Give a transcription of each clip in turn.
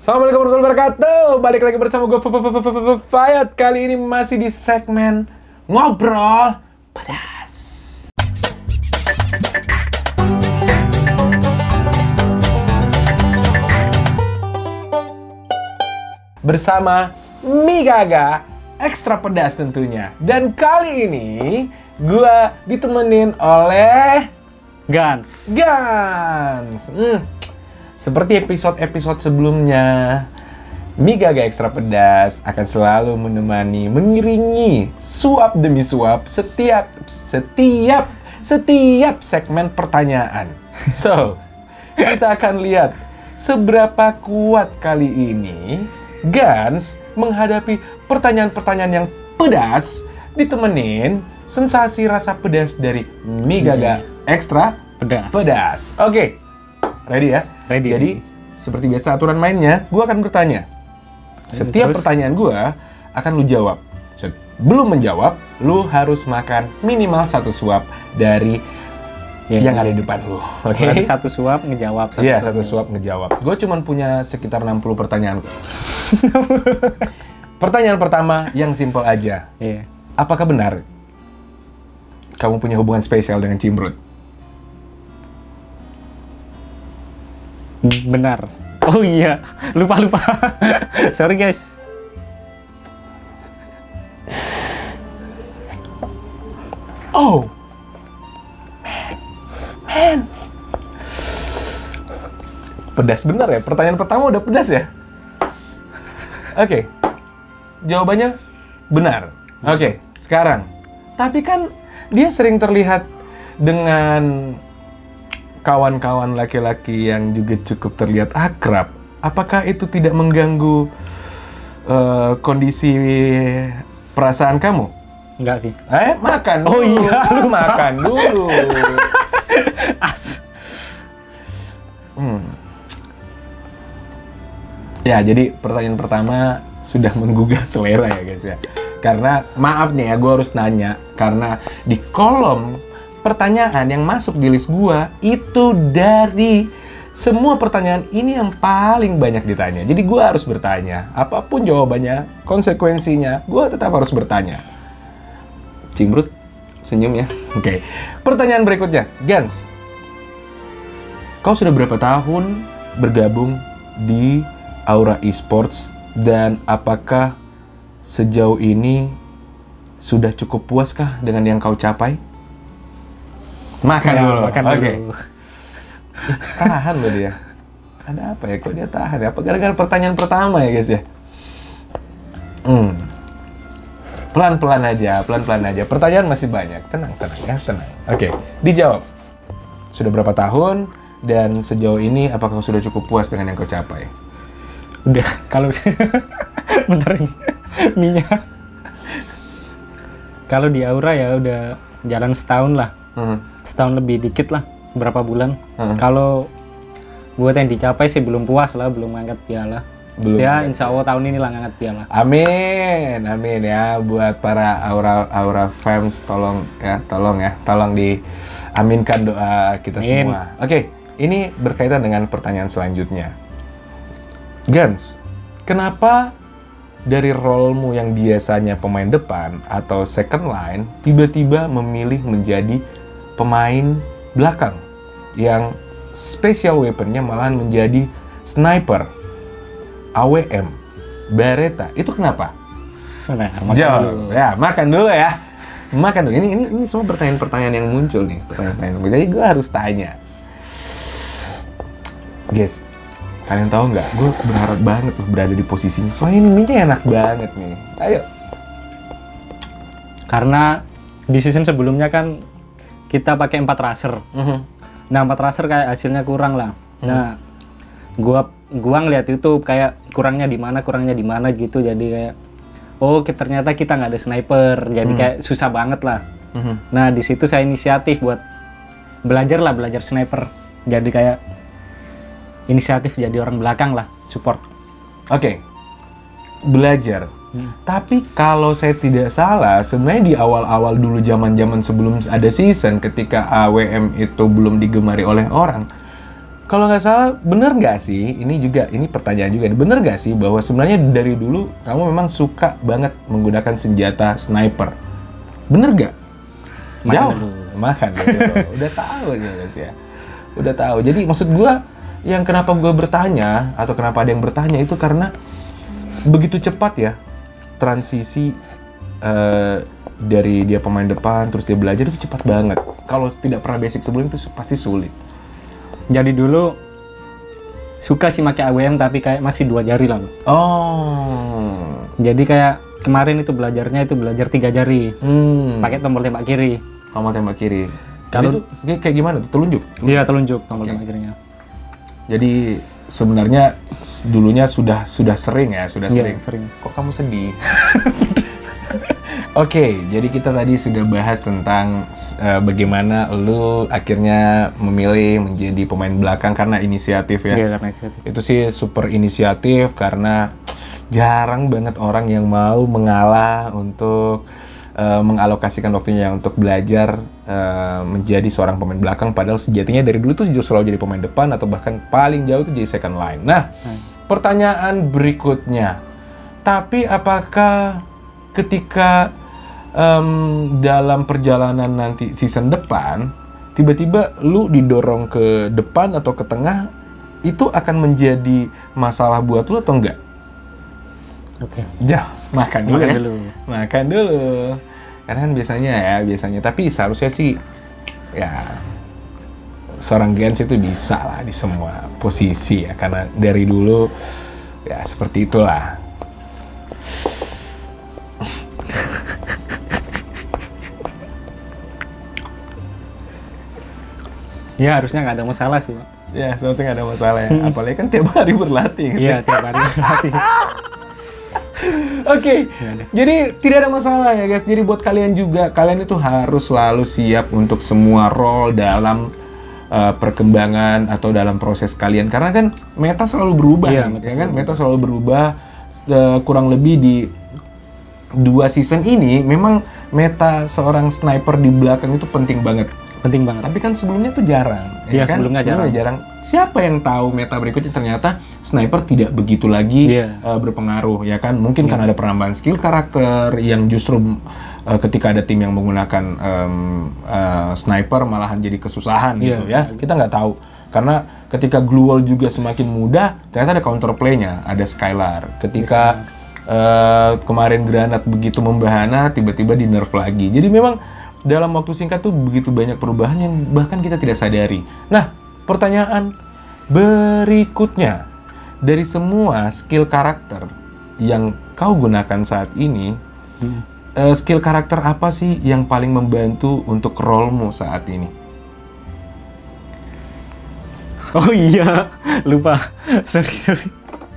Assalamualaikum warahmatullahi wabarakatuh. Balik lagi bersama gue Fayat. Kali ini masih di segmen Ngobrol Pedas. Bersama mie gaga ekstra pedas tentunya. Dan kali ini gue ditemenin oleh Gans. Seperti episode-episode sebelumnya, mie gaga ekstra pedas akan selalu menemani, mengiringi suap demi suap setiap segmen pertanyaan. So, kita akan lihat seberapa kuat kali ini Gans menghadapi pertanyaan-pertanyaan yang pedas ditemenin sensasi rasa pedas dari mie gaga ekstra pedas. Oke, ready ya? Ready. Jadi, seperti biasa aturan mainnya, gue akan bertanya. Setiap pertanyaan gue akan lu jawab. Sebelum menjawab, lu harus makan minimal satu suap dari yang ada di depan lu. Oke? Satu suap ngejawab. Satu suap ngejawab. Gue cuma punya sekitar 60 pertanyaan. Pertanyaan pertama yang simpel aja. Iya. Apakah benar kamu punya hubungan spesial dengan Cimbrut? Benar. Oh iya, lupa. Sorry guys. Oh, man. Pedas bener ya? Pertanyaan pertama udah pedas ya? Oke. Jawabannya benar. Oke, sekarang. Tapi kan dia sering terlihat dengan kawan-kawan laki-laki yang juga cukup terlihat akrab. Apakah itu tidak mengganggu kondisi perasaan kamu? Enggak sih. Makan dulu. Oh iya, lu makan dulu. Ya, jadi pertanyaan pertama sudah menggugah selera ya guys ya. Karena maaf nih ya, gue harus nanya. Karena di kolom pertanyaan yang masuk di list gua itu dari semua pertanyaan ini yang paling banyak ditanya. Jadi gua harus bertanya. Apapun jawabannya, konsekuensinya, gua tetap harus bertanya. Cimbrut, senyum ya. Oke. Pertanyaan berikutnya. Gans, kau sudah berapa tahun bergabung di Aura Esports dan apakah sejauh ini sudah cukup puaskah dengan yang kau capai? Makan dulu. Dulu. Tahan loh dia. Ada apa ya? Kok dia tahan ya? Apa gara-gara pertanyaan pertama ya guys ya? Pelan-pelan aja. Pertanyaan masih banyak. Tenang ya, tenang. Oke, dijawab. Sudah berapa tahun dan sejauh ini apakah sudah cukup puas dengan yang kau capai? Udah, kalau bentar ini minyak. Kalau di Aura ya udah jalan setahun lah. Setahun lebih dikit lah, berapa bulan. Kalau buat yang dicapai sih belum puas lah, belum ngangkat piala. Insya Allah tahun ini lah ngangkat piala. Amin ya buat para Aura fans, tolong diaminkan doa kita semua. Oke, ini berkaitan dengan pertanyaan selanjutnya. Gans, kenapa dari role-mu yang biasanya pemain depan atau second line tiba-tiba memilih menjadi pemain belakang yang special weapon-nya malahan menjadi sniper, AWM, Beretta? Itu kenapa? Jawab. Makan dulu ya. Ini semua pertanyaan-pertanyaan yang muncul nih, pertanyaan-pertanyaan. Jadi gue harus tanya. Guys, kalian tahu nggak? Gue berharap banget loh berada di posisinya. Soalnya ini mie-nya enak banget nih. Ayo. Karena di season sebelumnya kan kita pakai 4 raser. Nah, 4 raser kayak hasilnya kurang lah. Nah, gua ngeliat YouTube kayak kurangnya di mana gitu. Jadi kayak ternyata kita nggak ada sniper. Jadi kayak susah banget lah. Nah, di situ saya inisiatif buat belajar sniper. Jadi kayak inisiatif jadi orang belakang lah, support. Oke. Belajar. Tapi kalau saya tidak salah, sebenarnya di awal-awal dulu zaman-zaman sebelum ada season, ketika AWM itu belum digemari oleh orang, kalau nggak salah, bener nggak sih, ini pertanyaan juga, bener nggak sih bahwa sebenarnya dari dulu kamu memang suka banget menggunakan senjata sniper? Bener nggak? Jauh. Makan dulu. Udah tahu nih guys ya. Udah tahu. Jadi maksud gua, yang kenapa gua bertanya, atau kenapa ada yang bertanya itu karena begitu cepat ya transisi dari dia pemain depan, terus dia belajar itu cepat banget. Kalau tidak pernah basic sebelum itu pasti sulit. Jadi dulu suka sih pakai AWM tapi kayak masih 2 jari lah. Oh. Jadi kayak kemarin itu belajarnya itu belajar 3 jari. Pakai tombol tembak kiri. Tombol tembak kiri. Kalau itu kayak gimana tuh? Telunjuk? Iya, telunjuk tombol tembak kirinya. Jadi sebenarnya dulunya sudah sering ya, sudah sering. Iya, sering. Kok kamu sedih? Oke, jadi kita tadi sudah bahas tentang bagaimana lu akhirnya memilih menjadi pemain belakang karena inisiatif ya. Iya, karena inisiatif. Itu sih super inisiatif karena jarang banget orang yang mau mengalah untuk mengalokasikan waktunya untuk belajar menjadi seorang pemain belakang, padahal sejatinya dari dulu tuh justru selalu jadi pemain depan atau bahkan paling jauh itu jadi second line. Nah, pertanyaan berikutnya, tapi apakah ketika dalam perjalanan nanti season depan tiba-tiba lu didorong ke depan atau ke tengah, itu akan menjadi masalah buat lu atau enggak? Oke. Makan dulu. Makan dulu. Karena kan biasanya, tapi seharusnya sih ya seorang Gens itu bisa lah di semua posisi ya, karena dari dulu ya seperti itulah. Ya harusnya nggak ada masalah sih, Pak. Ya, seharusnya nggak ada masalah ya. Apalagi kan tiap hari berlatih. Gitu. Iya, tiap hari berlatih. Oke, jadi tidak ada masalah ya guys. Jadi buat kalian juga, kalian itu harus selalu siap untuk semua role dalam perkembangan atau dalam proses kalian. Karena kan meta selalu berubah, ya kan? Meta selalu berubah. Kurang lebih di 2 season ini, memang meta seorang sniper di belakang itu penting banget. Tapi kan sebelumnya tuh jarang. Iya, kan? sebelumnya jarang. Siapa yang tahu meta berikutnya ternyata sniper tidak begitu lagi berpengaruh, ya kan? Mungkin kan ada penambahan skill karakter yang justru ketika ada tim yang menggunakan sniper malahan jadi kesusahan gitu ya. Kita nggak tahu. Karena ketika glue wall juga semakin mudah, ternyata ada counterplay-nya, ada Skylar. Ketika kemarin granat begitu membahana, tiba-tiba di nerf lagi. Jadi memang dalam waktu singkat tuh begitu banyak perubahan yang bahkan kita tidak sadari. Nah, pertanyaan berikutnya, dari semua skill karakter yang kau gunakan saat ini, skill karakter apa sih yang paling membantu untuk role-mu saat ini? Oh iya, lupa. Sorry.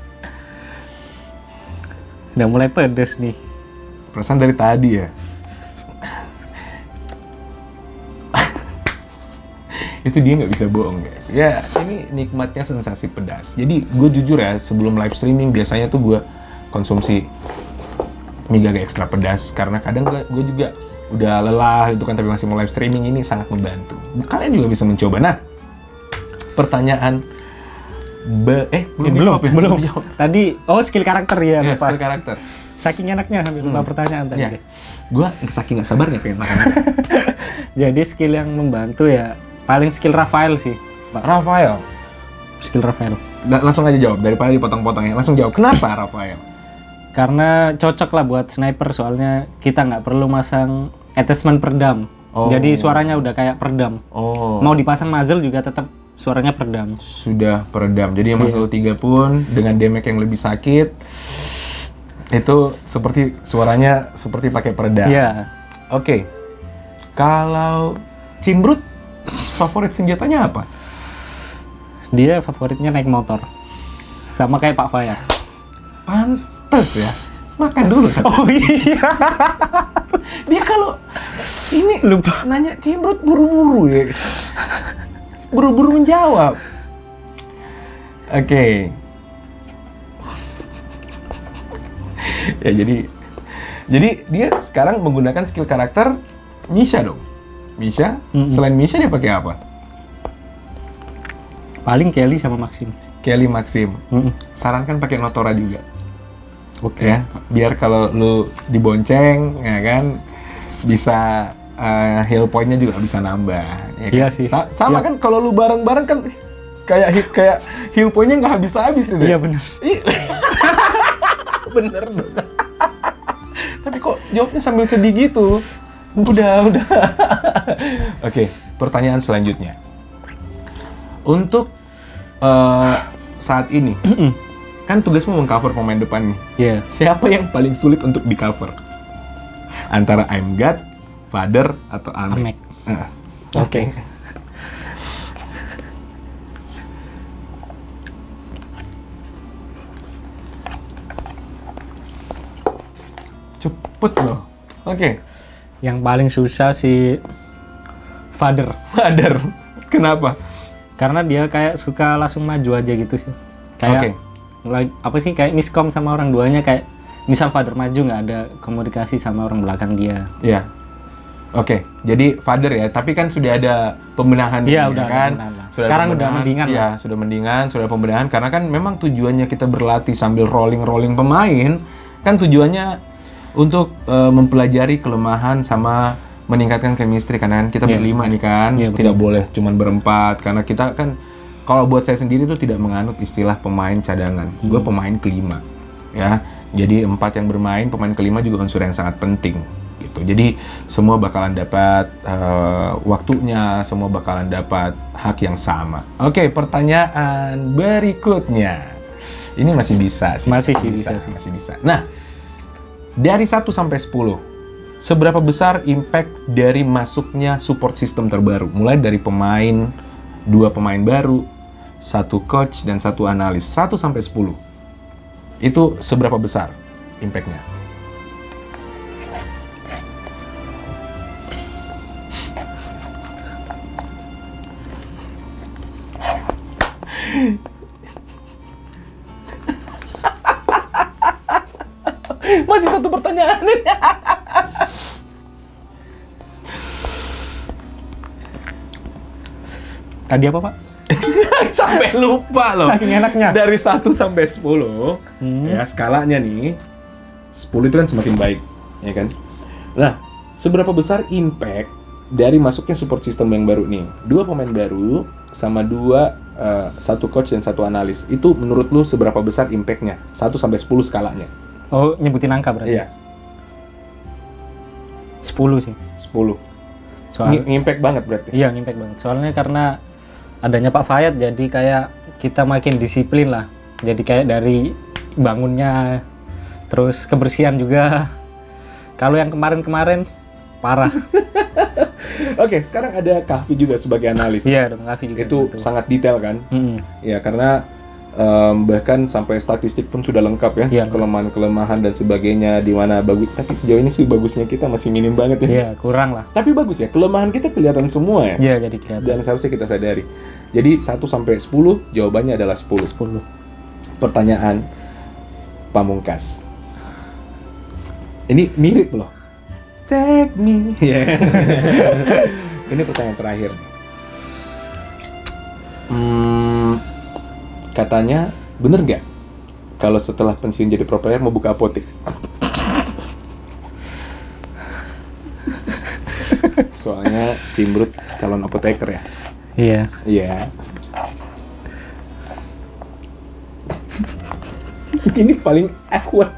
Udah mulai pedes nih. Perasaan dari tadi ya. Itu dia nggak bisa bohong guys. Ya ini nikmatnya sensasi pedas. Jadi gue jujur ya, sebelum live streaming biasanya tuh gue konsumsi mie gaga ekstra pedas karena kadang gue juga udah lelah itu kan, tapi masih mau live streaming, ini sangat membantu. Kalian juga bisa mencoba. Nah, pertanyaan belum. Tadi skill karakter ya, lupa. Skill karakter. Saking enaknya hampir lupa pertanyaan tadi. Ya. Gue saking nggak sabarnya pengen makan. Jadi skill yang membantu ya paling skill Rafael sih, Pak. Rafael. Skill Rafael. Langsung aja jawab daripada dipotong-potongnya. Langsung jawab. Kenapa Rafael? Karena cocok lah buat sniper, soalnya kita nggak perlu masang attachment peredam. Jadi suaranya udah kayak peredam. Mau dipasang muzzle juga tetap suaranya peredam. Sudah peredam. Jadi muzzle 3 pun dengan damage yang lebih sakit, itu seperti suaranya seperti pakai peredam. Iya. Oke. Kalau Cimbrut favorit senjatanya apa? Dia favoritnya naik motor. Sama kayak Pak Faya. Pantes ya. Makan dulu. Oh iya. Dia kalau ini lupa nanya Cimbrut buru-buru ya. Buru-buru menjawab. Oke. Ya jadi dia sekarang menggunakan skill karakter Misha dong. Misha, selain Misha dia pakai apa? Paling Kelly sama Maxim. Kelly, Maxim. Mm-mm. Sarankan pakai Notora juga. Oke. Ya, biar kalau lu dibonceng, ya kan, bisa heal point-nya juga bisa nambah. Ya kan? Iya sih. Sama Iya. kan kalau lu bareng-bareng kan kayak heal point-nya nggak habis-habis itu. Iya benar. Bener dong. Tapi kok jawabnya sambil sedih gitu? Udah. Oke, pertanyaan selanjutnya. Untuk saat ini, kan tugasmu mengcover pemain depan nih. Iya. Siapa yang paling sulit untuk di cover? Antara I'm God, Father, atau Amek? Amek. Oke. Cepet loh. Oke. Yang paling susah si Father. Father. Kenapa? Karena dia kayak suka langsung maju aja gitu sih. Kayak apa sih, kayak miskom sama orang duanya, kayak misal Father maju nggak ada komunikasi sama orang belakang dia. Iya. Oke, jadi Father ya, tapi kan sudah ada pembenahan Iya, ya udah kan? ada pembenahan lah. Sudah Sekarang ada udah pembenahan. mendingan Iya, sudah mendingan, sudah ada pembenahan karena kan memang tujuannya kita berlatih sambil rolling pemain, kan tujuannya untuk mempelajari kelemahan sama meningkatkan chemistry karena kan kita Iya, berlima nih kan, iya, tidak betul. boleh cuman berempat karena kita kan kalau buat saya sendiri tuh tidak menganut istilah pemain cadangan. Gue pemain kelima, ya. Jadi 4 yang bermain, pemain kelima juga unsur yang sangat penting, gitu. Jadi semua bakalan dapat waktunya, semua bakalan dapat hak yang sama. Oke, pertanyaan berikutnya. Ini masih bisa sih. Masih bisa sih. Masih bisa. Nah, dari 1 sampai 10, seberapa besar impact dari masuknya support system terbaru? Mulai dari pemain, 2 pemain baru, 1 coach, dan 1 analis. 1 sampai 10. Itu seberapa besar impact-nya? Masih 1 pertanyaan. Tadi apa, Pak? Sampai lupa loh. Saking enaknya. Dari 1 sampai 10, ya skalanya nih, 10 itu kan semakin baik, ya kan? Nah, seberapa besar impact dari masuknya support system yang baru nih? 2 pemain baru sama 1 coach dan 1 analis. Itu menurut lu seberapa besar impact-nya? 1 sampai 10 skalanya. Oh, nyebutin angka berarti? Iya, 10 sih. 10. Soal Impact banget berarti. Iya, impact banget. Soalnya karena adanya Pak Fayat, jadi kayak kita makin disiplin lah. Jadi kayak dari bangunnya, terus kebersihan juga. Kalau yang kemarin-kemarin, parah. Oke, sekarang ada Kahfi juga sebagai analis. Iya, dong, Kavi juga. Itu betul. sangat detail kan? Mm-mm. Ya, karena bahkan sampai statistik pun sudah lengkap ya, Iya. kelemahan-kelemahan dan sebagainya di mana bagus. Tapi sejauh ini sih bagusnya kita masih minim banget ya. Iya, kurang lah. Tapi bagus ya, kelemahan kita kelihatan semua ya. Iya, jadi kelihatan. Dan seharusnya kita sadari. Jadi 1 sampai 10 jawabannya adalah 10. 10. Pertanyaan pamungkas. Ini mirip loh. Take me. Yeah. Ini pertanyaan terakhir. Katanya, bener nggak kalau setelah pensiun jadi pro player mau buka apotek? Soalnya Cimbrut calon apoteker ya. Iya. Iya. Ini paling awkward.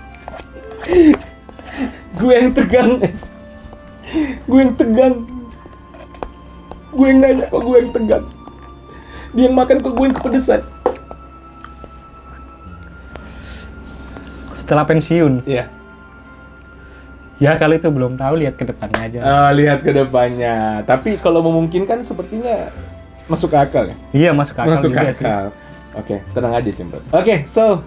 Gue yang tegang. Gue yang tegang. Gue yang nanya kok gue yang tegang. Dia yang makan kok gue yang kepedesan. Setelah pensiun. Iya. Ya, kalau itu belum tahu, lihat ke depannya aja. Lihat ke depannya. Tapi kalau memungkinkan sepertinya masuk akal ya. Iya, masuk akal Masuk juga sih. akal. Oke, tenang aja Cimbrut. Oke, so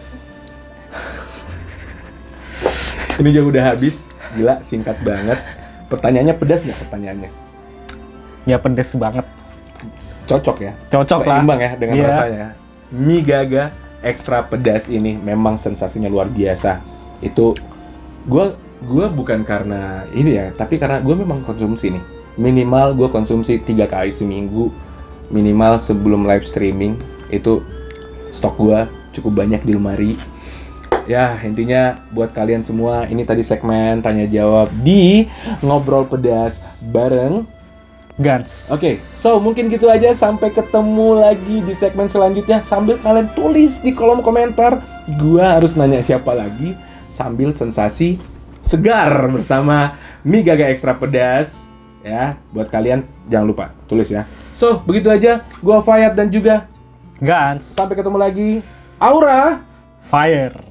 ini juga udah habis. Gila, singkat banget. Pertanyaannya pedas nggak pertanyaannya? Ya, pedes banget. Cocok ya? Cocok lah. Seimbang ya dengan Iya. rasanya. Mie Gaga ekstra pedas ini memang sensasinya luar biasa. Itu gue bukan karena ini ya, tapi karena gue memang konsumsi nih. Minimal gue konsumsi 3 kali seminggu minimal sebelum live streaming itu stok gua cukup banyak di lemari. Ya, intinya buat kalian semua, ini tadi segmen tanya jawab di Ngobrol Pedas bareng Gans. Oke, so mungkin gitu aja. Sampai ketemu lagi di segmen selanjutnya. Sambil kalian tulis di kolom komentar, gua harus nanya siapa lagi. Sambil sensasi segar bersama mie gaga ekstra pedas. Ya, buat kalian jangan lupa tulis ya. So, begitu aja. Gua Fayat dan juga Gans. sampai ketemu lagi. Aura Fire.